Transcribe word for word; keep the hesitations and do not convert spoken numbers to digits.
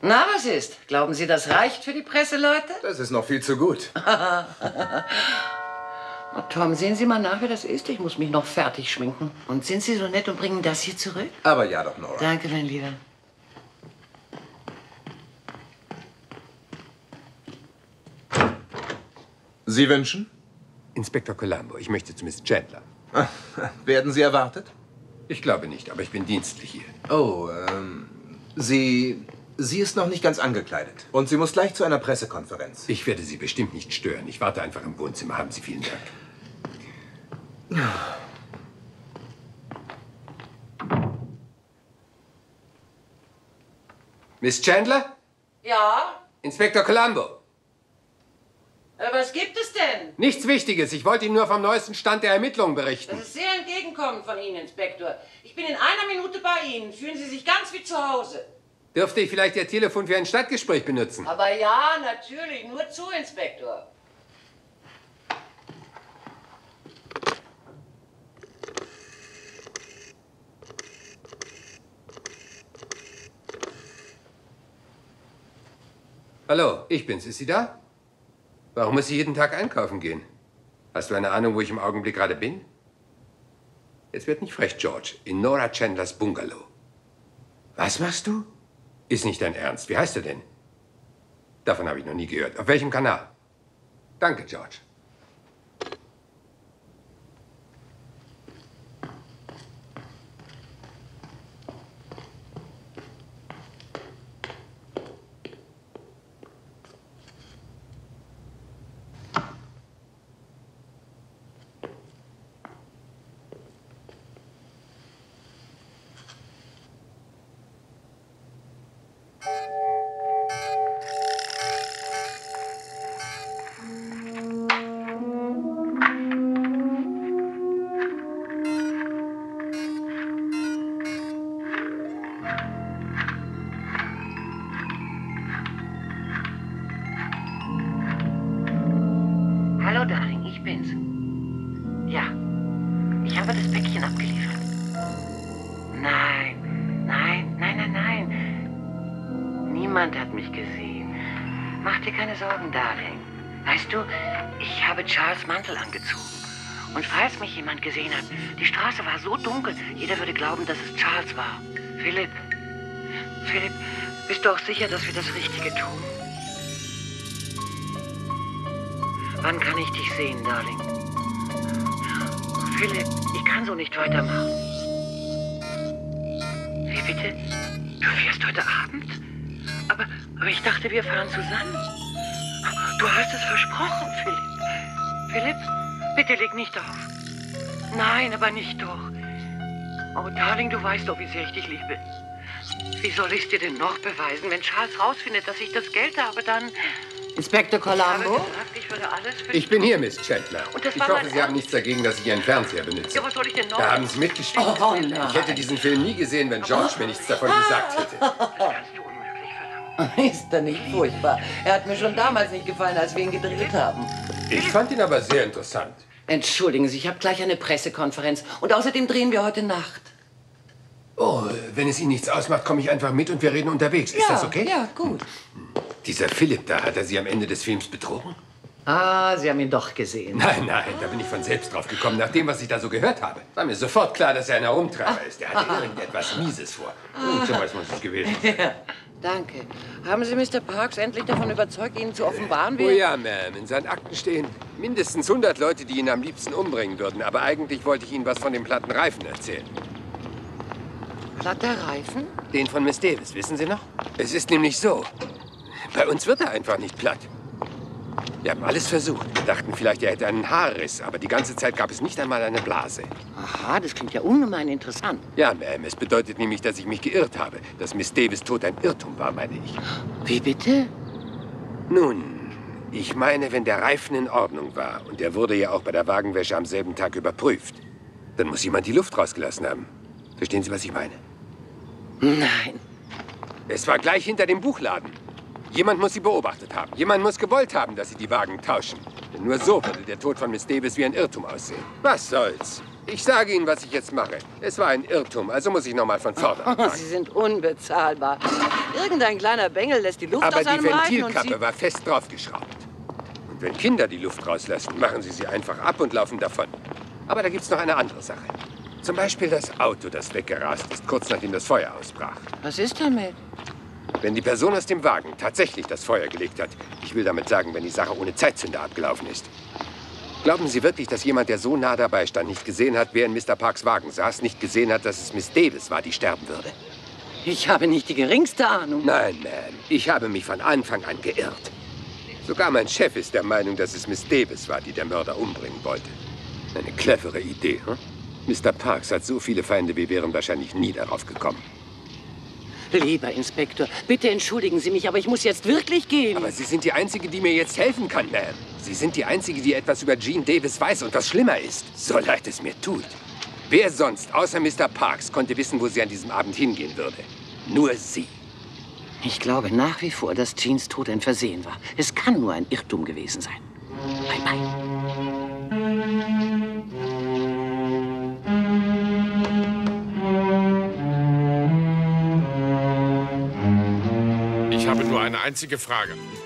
Na, was ist? Glauben Sie, das reicht für die Presseleute? Das ist noch viel zu gut. Oh, Tom, sehen Sie mal nach, wer das ist. Ich muss mich noch fertig schminken. Und sind Sie so nett und bringen das hier zurück? Aber ja doch, Nora. Danke, mein Lieber. Sie wünschen? Inspektor Columbo, ich möchte zu Miss Chandler. Ah, werden Sie erwartet? Ich glaube nicht, aber ich bin dienstlich hier. Oh, ähm, Sie... Sie ist noch nicht ganz angekleidet. Und sie muss gleich zu einer Pressekonferenz. Ich werde Sie bestimmt nicht stören. Ich warte einfach im Wohnzimmer. Haben Sie vielen Dank. Miss Chandler? Ja? Inspektor Columbo. Äh, was gibt es denn? Nichts Wichtiges. Ich wollte Ihnen nur vom neuesten Stand der Ermittlungen berichten. Das ist sehr entgegenkommend von Ihnen, Inspektor. Ich bin in einer Minute bei Ihnen. Fühlen Sie sich ganz wie zu Hause. Dürfte ich vielleicht Ihr Telefon für ein Stadtgespräch benutzen? Aber ja, natürlich. Nur zu, Inspektor. Hallo, ich bin's. Ist sie da? Warum muss sie jeden Tag einkaufen gehen? Hast du eine Ahnung, wo ich im Augenblick gerade bin? Jetzt wird nicht frech, George. In Nora Chandlers Bungalow. Was machst du? Ist nicht dein Ernst. Wie heißt er denn? Davon habe ich noch nie gehört. Auf welchem Kanal? Danke, George. Hallo, Darling, ich bin's. Ja, ich habe das Päckchen abgeliefert. Nein, nein, nein, nein, nein. Niemand hat mich gesehen. Mach dir keine Sorgen, Darling. Weißt du, ich habe Charles Mantel angezogen. Und falls mich jemand gesehen hat, die Straße war so dunkel, jeder würde glauben, dass es Charles war. Philipp, Philipp, bist du auch sicher, dass wir das Richtige tun? Wann kann ich dich sehen, Darling? Philipp, ich kann so nicht weitermachen. Wie bitte? Du fährst heute Abend? Aber, aber ich dachte, wir fahren zusammen. Du hast es versprochen, Philipp. Philipp, bitte leg nicht auf. Nein, aber nicht doch. Oh, Darling, du weißt doch, wie sehr ich dich liebe. Wie soll ich es dir denn noch beweisen? Wenn Charles rausfindet, dass ich das Geld habe, dann... Inspektor Columbo? Ich, ich, ich bin hier, Miss Chandler. Und das ich war hoffe, mein Sie haben nichts dagegen, dass ich Ihren Fernseher benutze. Ja, was soll ich denn noch? Da haben Sie mitgespielt. Oh, nein. Ich hätte diesen Film nie gesehen, wenn George mir nichts davon gesagt hätte. Das kannst du unmöglich verlangen. Ist er nicht furchtbar? Er hat mir schon damals nicht gefallen, als wir ihn gedreht haben. Ich fand ihn aber sehr interessant. Entschuldigen Sie, ich habe gleich eine Pressekonferenz. Und außerdem drehen wir heute Nacht. Oh, wenn es Ihnen nichts ausmacht, komme ich einfach mit und wir reden unterwegs. Ist ja, das okay? Ja, gut. Dieser Philipp da, hat er Sie am Ende des Films betrogen? Ah, Sie haben ihn doch gesehen. Nein, nein, da bin ich von selbst drauf gekommen, nach dem, was ich da so gehört habe. War mir sofort klar, dass er ein Herumtreiber ist. Der hatte irgendetwas Mieses vor. Hm, so weiß man es gewesen. Ja, danke. Haben Sie Mister Parks endlich davon überzeugt, Ihnen zu offenbaren, Oh wer... ja, Ma'am. In seinen Akten stehen mindestens hundert Leute, die ihn am liebsten umbringen würden. Aber eigentlich wollte ich Ihnen was von dem platten Reifen erzählen. Platter Reifen? Den von Miss Davis, wissen Sie noch? Es ist nämlich so. Bei uns wird er einfach nicht platt. Wir haben alles versucht. Wir dachten vielleicht, er hätte einen Haarriss, aber die ganze Zeit gab es nicht einmal eine Blase. Aha, das klingt ja ungemein interessant. Ja, Ma'am, es bedeutet nämlich, dass ich mich geirrt habe. Dass Miss Davis Tod ein Irrtum war, meine ich. Wie bitte? Nun, ich meine, wenn der Reifen in Ordnung war, und der wurde ja auch bei der Wagenwäsche am selben Tag überprüft, dann muss jemand die Luft rausgelassen haben. Verstehen Sie, was ich meine? Nein. Es war gleich hinter dem Buchladen. Jemand muss sie beobachtet haben. Jemand muss gewollt haben, dass sie die Wagen tauschen. Denn nur so würde der Tod von Miss Davis wie ein Irrtum aussehen. Was soll's? Ich sage Ihnen, was ich jetzt mache. Es war ein Irrtum, also muss ich noch mal von vorne Oh, anfangen. Sie sind unbezahlbar. Irgendein kleiner Bengel lässt die Luft Aber aus die einem rein und Ventilkappe Sie... war fest draufgeschraubt. Und wenn Kinder die Luft rauslassen, machen sie sie einfach ab und laufen davon. Aber da gibt's noch eine andere Sache. Zum Beispiel das Auto, das weggerast ist, kurz nachdem das Feuer ausbrach. Was ist damit? Wenn die Person aus dem Wagen tatsächlich das Feuer gelegt hat, ich will damit sagen, wenn die Sache ohne Zeitzünder abgelaufen ist. Glauben Sie wirklich, dass jemand, der so nah dabei stand, nicht gesehen hat, wer in Mister Parks Wagen saß, nicht gesehen hat, dass es Miss Davis war, die sterben würde? Ich habe nicht die geringste Ahnung. Nein, Ma'am. Ich habe mich von Anfang an geirrt. Sogar mein Chef ist der Meinung, dass es Miss Davis war, die der Mörder umbringen wollte. Eine clevere Idee, hm? Mister Parks hat so viele Feinde, wir wären wahrscheinlich nie darauf gekommen. Lieber Inspektor, bitte entschuldigen Sie mich, aber ich muss jetzt wirklich gehen. Aber Sie sind die Einzige, die mir jetzt helfen kann, Ma'am. Sie sind die Einzige, die etwas über Jean Davis weiß und was schlimmer ist. So leid es mir tut. Wer sonst, außer Mister Parks, konnte wissen, wo sie an diesem Abend hingehen würde? Nur Sie. Ich glaube nach wie vor, dass Jeans Tod ein Versehen war. Es kann nur ein Irrtum gewesen sein. Bye, bye. Ich habe nur eine einzige Frage.